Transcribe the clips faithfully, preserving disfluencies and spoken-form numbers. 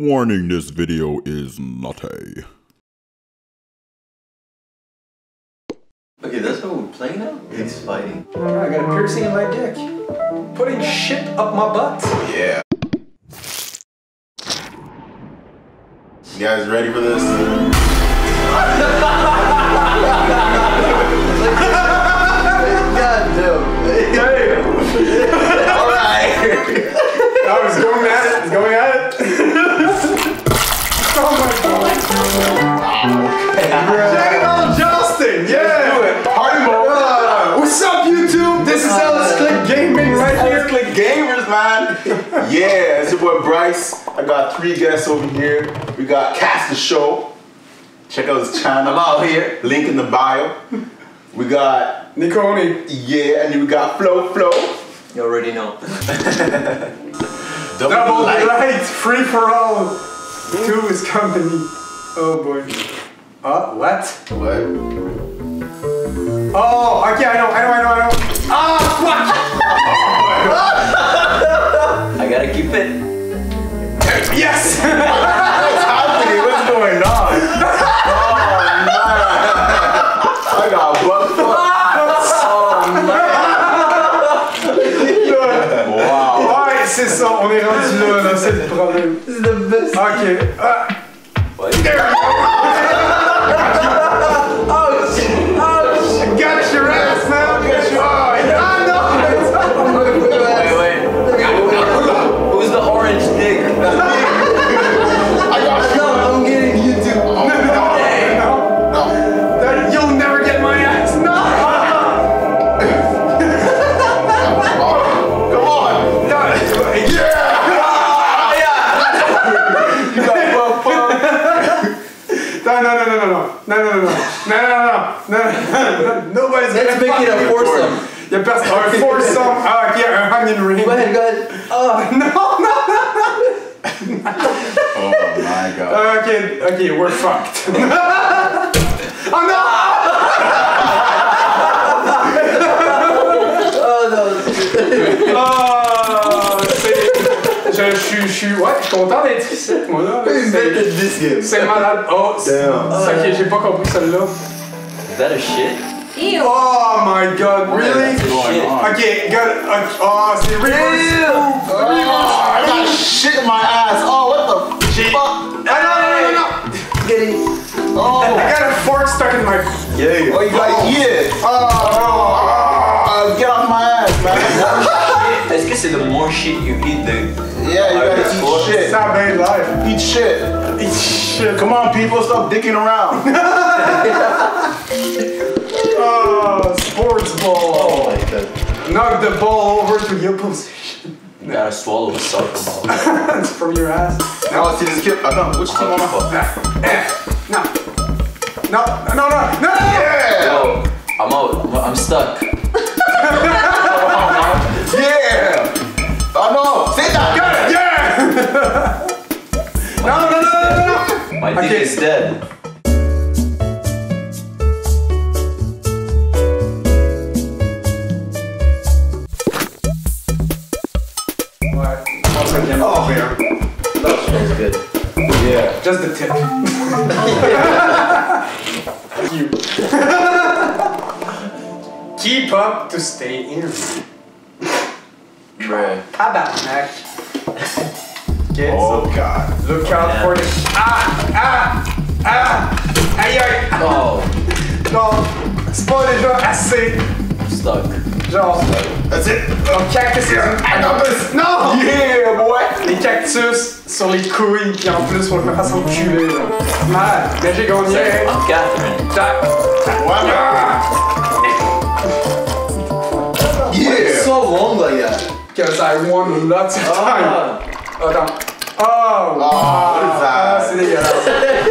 Warning, this video is nutty. Okay, that's what we're playing now? He's fighting. I got a piercing in my dick. Putting shit up my butt. Yeah. You guys ready for this? God damn. Alright. I was going at it, going at it. Oh my god. Check it out, Justin! Yeah! Do it. Party mode. Uh, what's up, YouTube? This is Ellis Click Gaming right here. Click Gamers, man. Yeah, it's your boy Bryce. I got three guests over here. We got Cast the Show. Check out his channel. I'm out here. Link in the bio. We got Niconi. yeah, and then we got Flow Flow. You already know. Double, Double light. light, free for all. To his company. Oh boy. Uh, what? What? Oh, okay, I know, I know, I know, I know. Ah, I gotta keep it. fuck! Yes! What's happening? What's going on? Oh man! I got butt fuck. Wow. Ouais, c'est ça, on est rendu là, là, c'est le problème. This is the best. Ok. Ah. What? Got your ass, man! Got your ass! Ah, no! Wait, wait. Who's the orange dick? I got you. No, I'm getting YouTube. No, no, no, no. You'll never get my ass! No! Come on. No. Yeah! You got butt fuck. No, no, no, no, no, no, no, no, no, no, no, no, no, no, nobody's Let's gonna make it a fuck foursome. you. Y'a personne, un foursome, ah, ok, un hanging ring. Go ahead, go ahead. Oh. No, no, Oh my god. no. Okay, okay, we're fucked. Oh no! Oh no. Oh, c'est... Je suis, je suis, ouais, je suis content d'être ici, moi là. Invented this game. C'est malade. Oh, c'est... Damn. Ok, j'ai pas compris celle-là. Is that a shit? Ew. Oh my god, really? That's a shit. Ok, got it. Oh, c'est reverse scoop. Oh, I got shit in my ass. Oh, what the fuck? Ah non, non, non, non. Getting. Oh. I got a fork stuck in my... Yeah. Oh, you gotta eat it. Oh, uh, get off my ass, man. Est-ce que c'est the more shit you eat, the Yeah, you gotta eat shit. Ça a bien l'air. Eat shit. Eat shit. Come on, people, stop dicking around. Oh, sports ball. Oh my god. Knock the ball over to the opposition. You gotta swallow a soccer ball. It's from your ass. Now, see this kid. I know. Which team am I? Eh, no. No, no, no, no. Yeah. Yo, I'm out. I'm, I'm stuck. Yeah. Oh no. Say that. Got it. Yeah. No, no, no, no, no, no. My dick Okay. is dead. Ouais, je pense que bien. Oh, bien. That smells good. Yeah. Just the tip. You. Keep up to stay in. Bruh. Tabarnak. Okay, Oh so god. look out Yeah. for the. Ah! Ah! Ah! Aïe aïe! Oh, Non! C'est pas déjà assez. I'm stuck. Genre. That's it. Un cactus. Cactus. Non! Yeah, boy. Les cactus sur les couilles, puis en plus, faut que je me fasse enculer, là. Mal, mais j'ai gagné. I'm Catherine. Tac! What? Yeah. So long like that. Because I won lots of time. Ah. Attends. Oh! what is that? Ah, c'est dégueulasse.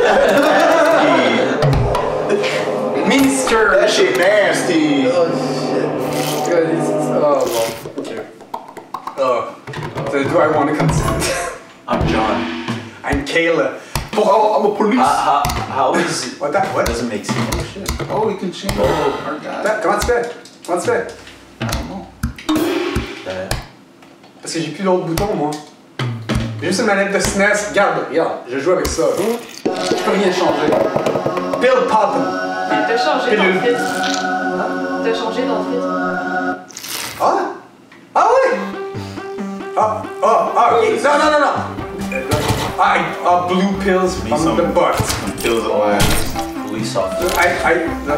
Minsker! That shit nasty. Oh shit. Oh, well. Okay. Oh. So do I want to consent? I'm John. I'm Kayla. Oh, I'm a police. How, how, how is it? What that? What? Doesn't make sense. Oh, shit. Oh, we can change Oh. our guy. That- Comment tu fais? Comment tu fais? I don't know. Uh, Parce que j'ai plus d'autres boutons, moi. J'ai juste une manette de S N E S. Regarde, regarde, je joue avec ça. Je peux rien changer. Bill Poppin. T'as changé Pilule. d'outfit. T'as changé d'outfit. Ah? Ah oui! Ah, ah, ah, ok. Non, non, non, non. Ah, ah, blue pills Need from some- the butt. Some pills on my ass. Police officer. I, I,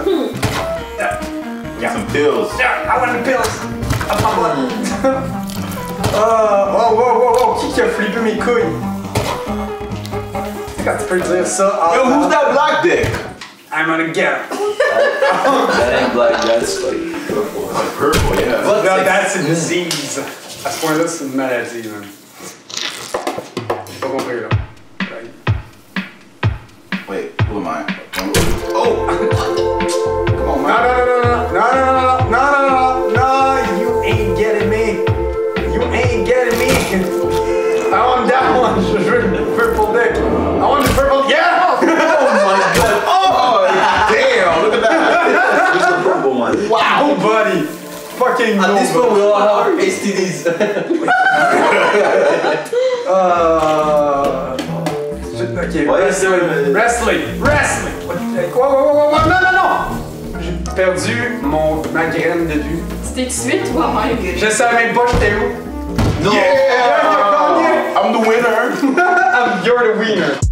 yeah. Some pills. Yeah, I want the pills. Up my butt. Uh, oh, wow, wow, wow, qui qui a flippé mes couilles? Tu sais quand tu peux dire ça? Ah, Yo, who's that black dick? I'm gonna get him. That ain't black, that's like purple. Like purple, yeah. What? No, that's a disease. À ce point-là, c'est une maladie, man. J'ai pas compris, là. Wait, who am I? Oh! Come on, No, man. no, no, no, no, no, no, no, no, no, no, no, you ain't getting me. You ain't getting me. I want that one. Je veux le purple dick. I want the purple, yeah! Oh my god. Oh, damn, look at that. Who's the purple one? Wow, buddy. Fucking At this point, nobody. we all have our S T Ds. Uh, ok, Ouais, wrestling, c'est- wrestling, wrestling. Quoi, quoi, quoi, quoi, non, non, non. J'ai perdu mon, ma graine de vue. Tu t'es tué toi-même. Je savais même pas j'étais où. No. Yeah! I'm the winner. I'm, you're the winner.